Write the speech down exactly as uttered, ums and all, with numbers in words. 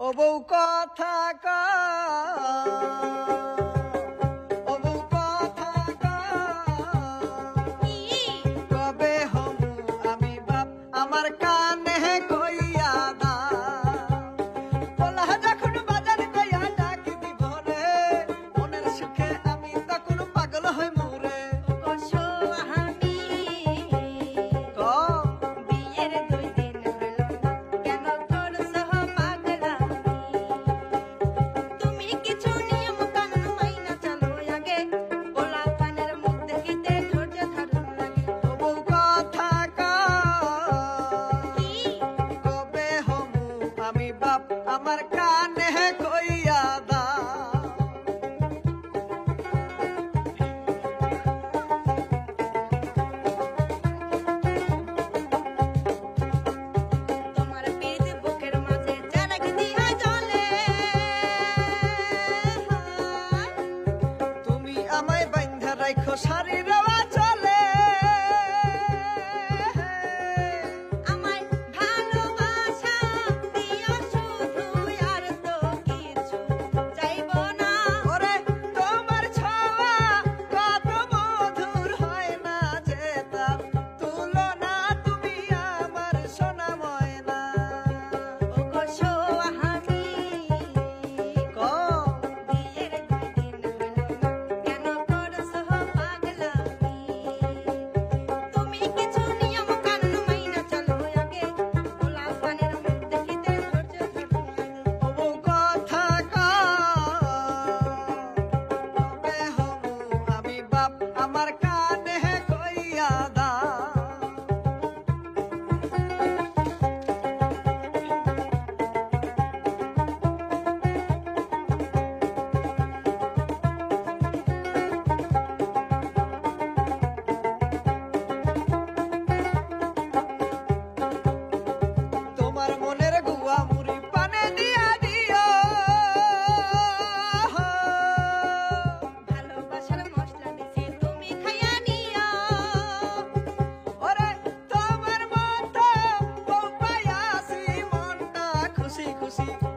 ও বউ কথা কা ও বউ কথা কা কবে হমু আমি বাপ আমার কানে কইয়া দা বলা যখন বাজার কইয়া ডাক দিব রে মনের সুখে আমি তখন পাগল হই মুরে কসো আমি ক বিয়ের দুই দিন হলো কেন করছো পাগলা তুমি কিছু নিয়ম কানুন মাইনা চলো আগে পোলা পানের মুখ দেখিতে ধৈর্য ধারণ লাগে ও বউ কথা কা কি কবে হমু আমি বাপ আমার কানে কইয়া দা তোমার পিঠ বুকের মাঝে জানাক দিয়া জ্বলে তুমি আমায় বাইন্ধা রাখো শাড়ি রওয়া চলে আমায় ভালোবাসা দিও শুধু আর তো কিছু চাইবো না ওরে তোমার ছোঁয়া কত মধুর হয় না যে তার তুলনা তুমি আমার সোনা ময়না ও কসো আমি ক বিয়ের দুই দিন হলো কেন করছো পাগলামি তুমি কিছু নিয়ম কানুন মাইনা চলো আগে পোলা পানের মুখ দেখিতে ধৈর্য ধরুন ও বউ কথা কা কবে হমু আমি বাপ আমার কানে কইয়া দা তোমার মনের গুয়া মুড়ি পানে দিয়া দিও ভালোবাসার মশলা দিছি তুমি খাইয়া নিও ওরে তোমার মতো বউ পাইয়াছি মনটা খুশি খুশি